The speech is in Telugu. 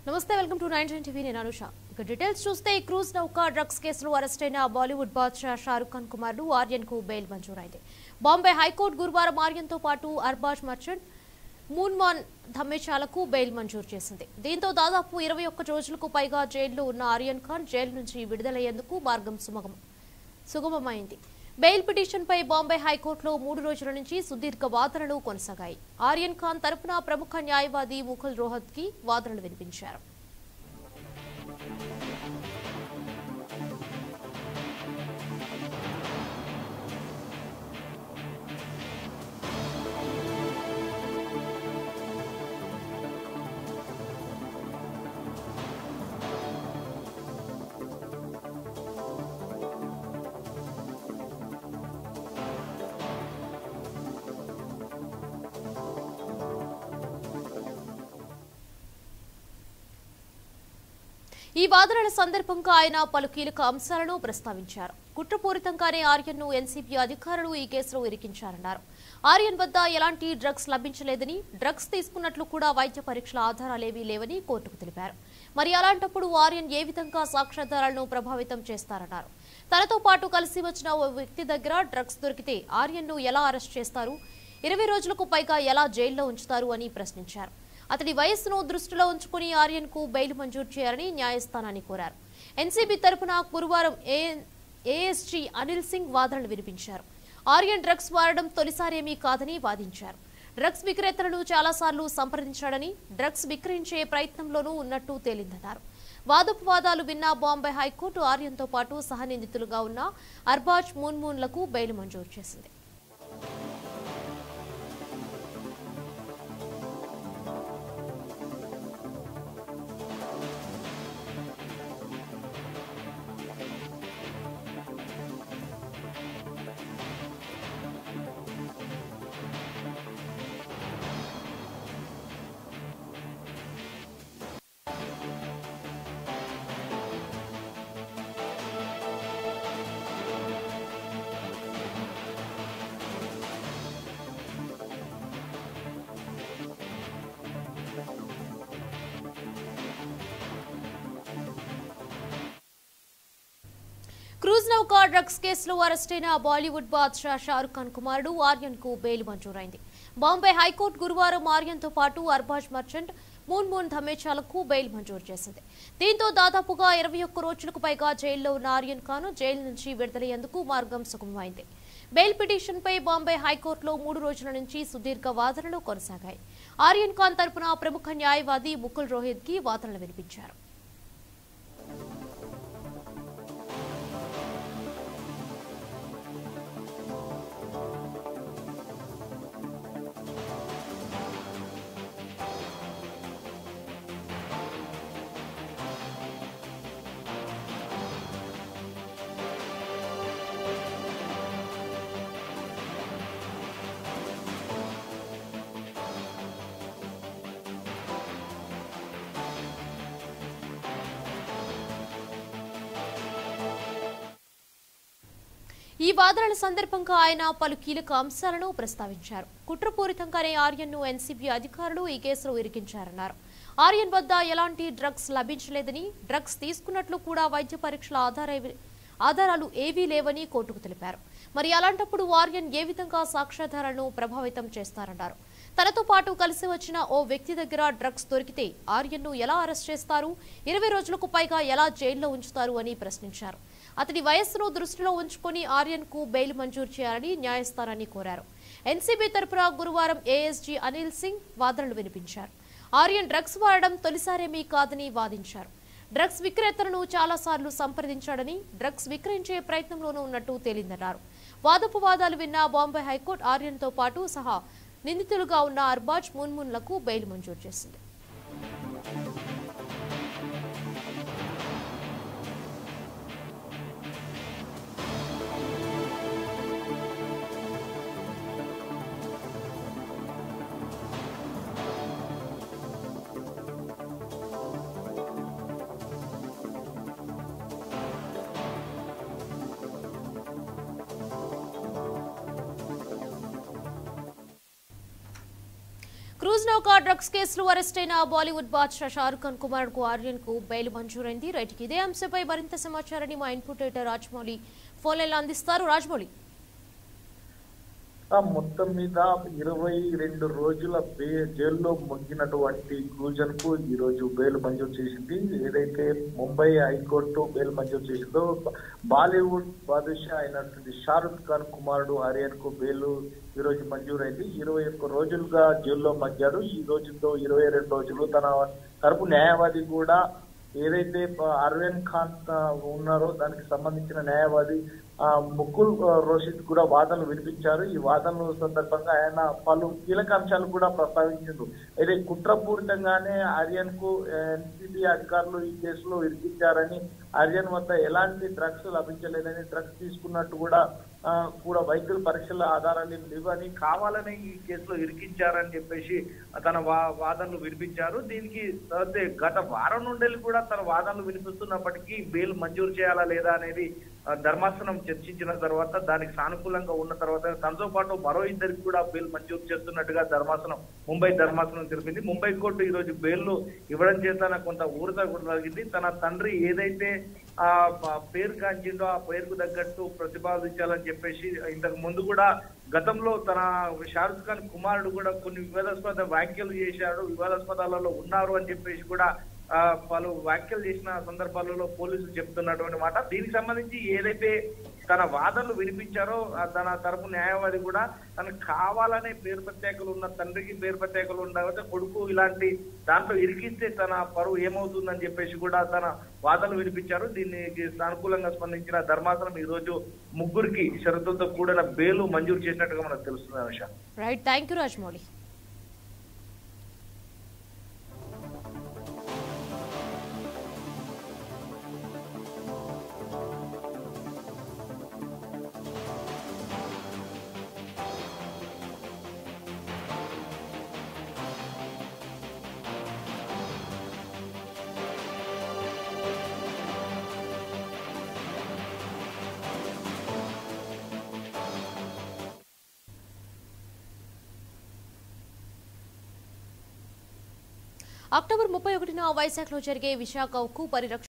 నమస్తే వెల్కమ్ టు 9 టీవీ నేను అనుష. ఇక డీటెయిల్స్ చూస్తే క్రూజ్ నౌకా డ్రగ్స్ కేసులో అరెస్ట్ అయిన బాలీవుడ్ బాద్షా షారుఖ్ ఖాన్ కుమారుడు ఆర్యన్ కు బెయిల్ మంజూరైంది. బాంబే హైకోర్టు గురువారం ఆర్యన్ తో పాటు అర్బాజ్ మర్చెంట్ మూన్మాన్ ధమ్మేచాలకు బెయిల్ మంజూరు చేసింది. దీంతో దాదాపు 21 రోజులకు పైగా జైల్లో ఉన్న ఆర్యన్ ఖాన్ జైలు నుంచి విడుదలయ్యేందుకు మార్గం సుగమమైంది. బెయిల్ పిటిషన్పై బాంబే హైకోర్టులో 3 రోజుల నుంచి సుదీర్ఘ వాదనలు కొనసాగాయి. ఆర్యన్ ఖాన్ తరపున ప్రముఖ న్యాయవాది ముకుల్ రోహత్గి వాదనలు వినిపించారు. ఈ వాదనల సందర్భంగా ఆయన పలు కీలక అంశాలను ప్రస్తావించారు. కుట్రపూరితంగానే ఆర్యన్ ను ఎన్సీబీ అధికారులు ఈ కేసులో ఇరికించారన్నారు. ఆర్యన్ వద్ద ఎలాంటి డ్రగ్స్ లభించలేదని, డ్రగ్స్ తీసుకున్నట్లు కూడా వైద్య పరీక్షల ఆధారాలేవీ లేవని కోర్టుకు తెలిపారు. మరి అలాంటప్పుడు ఆర్యన్ ఏ విధంగా సాక్ష్యాధారాలను ప్రభావితం చేస్తారన్నారు. తనతో పాటు కలిసి వచ్చిన ఓ వ్యక్తి దగ్గర డ్రగ్స్ దొరికితే ఆర్యన్ ను ఎలా అరెస్ట్ చేస్తారు, 20 రోజులకు పైగా ఎలా జైల్లో ఉంచుతారు అని ప్రశ్నించారు. అతడి వయస్సును దృష్టిలో ఉంచుకుని ఆర్యన్ కు బెయిల్ మంజూరు చేయాలని న్యాయస్థానాన్ని కోరారు. ఎన్సీబీ తరపున గురువారం ఏఎస్జీ అనిల్ సింగ్ వాదనలు వినిపించారు. ఆర్యన్ డ్రగ్స్ వాడడం తొలిసారేమీ కాదని వాదించారు. డ్రగ్స్ విక్రేతలను చాలాసార్లు సంప్రదించాడని, డ్రగ్స్ విక్రయించే ప్రయత్నంలోనూ ఉన్నట్టు తేలిందన్నారు. వాదోపవాదాలు విన్న బాంబే హైకోర్టు ఆర్యన్ తో పాటు సహనిందితులుగా ఉన్న అర్బాజ్ మూన్లకు బెయిల్ మంజూరు చేసింది. క్రూజ్ నౌకా డ్రగ్స్ కేసులో అరెస్ట్ అయిన బాలీవుడ్ బాద్షా షారుఖ్ ఖాన్ కుమారుడు ఆర్యన్ కు బెయిల్ మంజూరైంది. బాంబే హైకోర్టు గురువారం ఆర్యన్ తో పాటు అర్బాజ్ మర్చెంట్ మూన్మాన్ ధమ్మేచాలకు బెయిల్ మంజూరు చేసింది. దీంతో దాదాపుగా 21 రోజులకు పైగా జైల్లో ఉన్న ఆర్యన్ ఖాన్ జైలు నుంచి విడుదలయ్యేందుకు మార్గం సుగమమైంది. బెయిల్ పిటిషన్పై బాంబే హైకోర్టులో 3 రోజుల నుంచి సుదీర్ఘ వాదనలు కొనసాగాయి. ఆర్యన్ ఖాన్ తరపున ప్రముఖ న్యాయవాది ముకుల్ రోహత్గి వాదనలు వినిపించారు. ఈ వాదనల సందర్భంగా ఆయన పలు కీలక అంశాలను ప్రస్తావించారు. కుట్రపూరితంగానే ఆర్యన్ ను ఎన్సీబీ అధికారులు ఈ కేసులో ఇరికించారన్నారు. ఆర్యన్ వద్ద ఎలాంటి డ్రగ్స్ లభించలేదని, డ్రగ్స్ తీసుకున్నట్లు కూడా వైద్య పరీక్షల ఆధారాలు ఏవీ లేవని కోర్టుకు తెలిపారు. మరి అలాంటప్పుడు ఆర్యన్ ఏ విధంగా సాక్ష్యాధారాలను ప్రభావితం చేస్తారన్నారు. తనతో పాటు కలిసి వచ్చిన ఓ వ్యక్తి దగ్గర డ్రగ్స్ దొరికితే ఆర్యన్ ను ఎలా అరెస్ట్ చేస్తారు, 20 రోజులకు పైగా ఎలా జైల్లో ఉంచుతారు అని ప్రశ్నించారు. అతడి వయస్సును దృష్టిలో ఉంచుకుని ఆర్యన్ కు బెయిల్ మంజూరు చేయాలని న్యాయస్థానాన్ని కోరారు. ఎన్సీబీ తరపున గురువారం ఏఎస్జీ అనిల్ సింగ్ వాదనలు వినిపించారు. ఆర్యన్ డ్రగ్స్ వాడడం తొలిసారేమీ కాదని వాదించారు. డ్రగ్స్ విక్రేతలను చాలాసార్లు సంప్రదించాడని, డ్రగ్స్ విక్రయించే ప్రయత్నంలోనూ ఉన్నట్టు తేలిందన్నారు. వాదోపవాదాలు విన్న బాంబే హైకోర్టు ఆర్యన్ తో పాటు సహా నిందితులుగా ఉన్న అర్బాజ్ మూన్లకు బెయిల్ మంజూరు చేసింది. క్రూజ్ నౌకా డ్రగ్స్ కేసులో అరెస్ట్ అయిన బాలీవుడ్ బాద్షా షారుఖ్ ఖాన్ కుమారుడు ఆర్యన్ కు బెయిల్ మంజూరైంది. రైట్కి ఇదే అంశంపై మరింత సమాచారాన్ని మా ఇన్పుట్ ఎడిటర్ రాజమౌళి ఫోన్ లైన్లో అందిస్తారు. రాజమౌళి, మొత్తం మీద 22 రోజుల జైల్లో మొగ్గినటువంటి క్రూజన్ కు ఈ రోజు బెయిల్ మంజూరు చేసింది. ఏదైతే ముంబై హైకోర్టు బెయిల్ మంజూరు చేసిందో బాలీవుడ్ బాదుషా అయినటువంటి షారుఖ్ ఖాన్ కుమారుడు ఆర్యన్ కు బెయిల్ ఈ రోజు మంజూరైంది. 21 రోజులుగా జైల్లో మగ్గాడు. ఈ రోజుతో 22 రోజులు తన తరపు న్యాయవాది కూడా ఏదైతే అర్వెన్ ఖాన్ ఉన్నారో దానికి సంబంధించిన న్యాయవాది ముకుల్ రోషిద్ కూడా వాదనలు వినిపించారు. ఈ వాదనల సందర్భంగా ఆయన పలు కీలక అంశాలు కూడా ప్రస్తావించారు. అయితే కుట్రపూరితంగానే ఆర్యన్ కు ఎన్సీబీ అధికారులు ఈ కేసులో ఇరికించారని, ఆర్యన్ వద్ద ఎలాంటి డ్రగ్స్ లభించలేదని, డ్రగ్స్ తీసుకున్నట్టు కూడా వైద్యుల పరీక్షల ఆధారాలు లేవని, కావాలని ఈ కేసులో ఇరికించారని చెప్పేసి తన వాదనలు వినిపించారు. దీనికి గత వారం నుండి కూడా తన వాదనలు వినిపిస్తున్నప్పటికీ బెయిల్ మంజూరు చేయాలా లేదా అనేది ధర్మాసనం చర్చించిన తర్వాత దానికి సానుకూలంగా ఉన్న తర్వాత తనతో పాటు మరో ఇద్దరికి కూడా బెయిల్ మంజూరు చేస్తున్నట్టుగా ముంబై ధర్మాసనం తెలిపింది. ముంబై కోర్టు ఈ రోజు బెయిల్ ఇవ్వడం చేత కొంత ఊరట కూడా జరిగింది. తన తండ్రి ఏదైతే పేరు కాంచిందో ఆ పేరుకు తగ్గట్టు ప్రతిపాదించాలని చెప్పేసి ఇంతకు ముందు కూడా గతంలో తన షారుఖ్ ఖాన్ కుమారుడు కూడా కొన్ని వివాదాస్పద వ్యాఖ్యలు చేశాడు, వివాదాస్పదాలలో ఉన్నారు అని చెప్పేసి కూడా పలు వ్యాఖ్యలు చేసిన సందర్భాలలో పోలీసులు చెప్తున్నటువంటి మాట. దీనికి సంబంధించి ఏదైతే తన వాదనలు వినిపించారో తన తరపు న్యాయవాది కూడా తనకు కావాలనే పేరు ప్రత్యేకలు ఉన్న తండ్రికి పేరు ప్రత్యేకలు ఉండకపోతే కొడుకు ఇలాంటి దాంట్లో ఇరికిస్తే తన పరువు ఏమవుతుందని చెప్పేసి కూడా తన వాదనలు వినిపించారు. దీనికి సానుకూలంగా స్పందించిన ధర్మాసనం ఈ రోజు ముగ్గురికి షరతులతో కూడిన బెయిల్ మంజూరు చేసినట్టుగా మనకు తెలుస్తుంది. అంశం right, thank you Rajamouli. October 31న వైజాగ్లో జరిగే విశాఖ ఉక్కు పరిరక్షణ